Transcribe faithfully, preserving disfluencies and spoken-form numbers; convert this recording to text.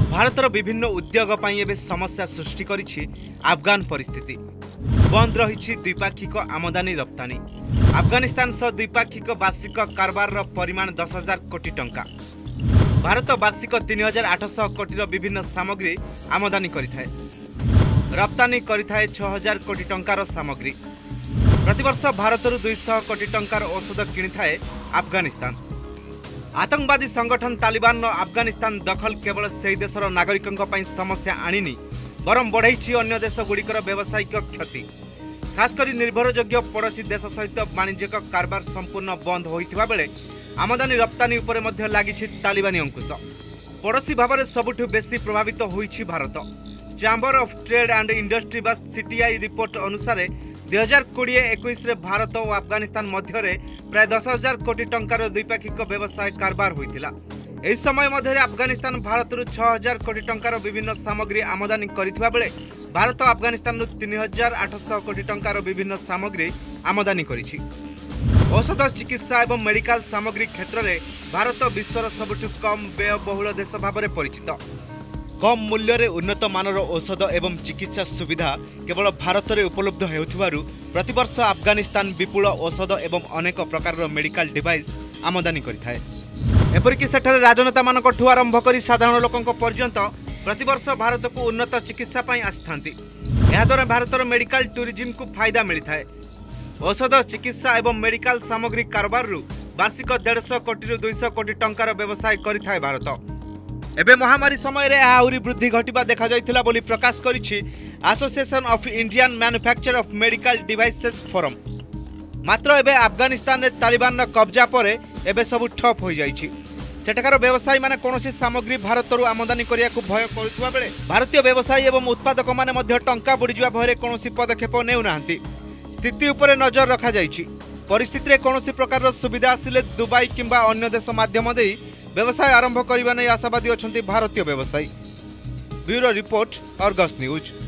भारतर विभिन्न उद्योग एवं समस्या सृष्टि करिछि अफगान परिस्थिति। बंद रही द्विपाक्षिक आमदानी रप्तानी। अफगानिस्तान सह द्विपाक्षिक वार्षिक कारबार परिमाण दस हजार कोटी टंका। भारत वार्षिक तीन हजार आठश कोटी विभिन्न सामग्री आमदानी करिथाए। रप्तानी करिथाए छह हजार कोटी टंकार सामग्री। प्रतिवर्ष भारत दुईश कोटी टंकार औषध किनिथाए अफगानिस्तान। आतंकवादी संगठन तालिबान अफगानिस्तान दखल केवल से देशर नागरिकों समस्या आनिनी बरम बढ़ाई अन्य देशगुड़िकर व्यावसायिक क्षति। खासकर निर्भरयोग्य पड़ोशी देश सहित वाणिज्यिक कारबार संपूर्ण बंद होइथिबा बेले आमदानी रप्तानी उपरे मध्य लागिछि तालिबानी अंकुश। पड़ोशी भाव में सबुठु बेसी प्रभावित होइछि Bharat. Chamber of trade and industry बा सीटीआई रिपोर्ट अनुसार दुई हजार कोड़े एकुश भारत और अफगानिस्तान मध्य प्राय दस हजार कोटी टंकार द्विपाक्षिक व्यवसाय कारबार होइतिला। एही समय मध्य अफगानिस्तान भारत छह हजार कोटी टंकार विभिन्न सामग्री आमदानी करिथिबा बेले भारत अफगानिस्तान तीन हजार आठश कोटी टंकार विभिन्न सामग्री आमदानी करिछि। औषध चिकित्सा एवं मेडिकल सामग्री क्षेत्र में भारत विश्वर सबुठु कम व्ययबहुल देश भाव में परिचित। कम मूल्य रे उन्नत मानर औषध एवं चिकित्सा सुविधा केवल भारत में उपलब्ध हेउथिबारु प्रतिवर्ष अफगानिस्तान विपुल औषध एवं अनेक प्रकार मेडिकल डिवाइस आमदानी करिथाए। एपरिक सेठारे राजनेता मानकठू आरंभ करी साधारण लोकंक पर्यंत प्रतिवर्ष भारत को उन्नत चिकित्सा पाई आसिथांती। एहा द्वारा भारतर मेडिकल टूरिज्म को फायदा मिलिथाए। औषध चिकित्सा एवं मेडिकल सामग्री कारबार वार्षिक डेढ़श कोटी दुईश कोटी टंकार व्यवसाय करिथाए भारत। एबे महामारी समय रे आहुरी वृद्धि घटिबा देखा जाइथिला बोली प्रकाश करिछि association of Indian manufacture of medical devices forum. मात्र एबे अफगानिस्तान रे तालिबान कब्जा परे एबे सब ठप हो जाइछि। सेठाकार व्यवसायी माने कोनोसी सामग्री भारतरु आमदानी करिया को भय करुथुवा बेले भारतीय व्यवसायी एवं उत्पादक माने मध्य टंका बुडी जिवा भयरे कोनोसी पदक्षेप नेउ नाहंती। स्थिति उपरे नजर रखा जाइछि। परिस्थिति रे कोनोसी प्रकार सुविधा आसिले दुबई किंबा अन्य देश माध्यम देई व्यवसाय आरंभ करने आशावादी अच्छा भारतीय व्यवसायी। Bureau report Argus news.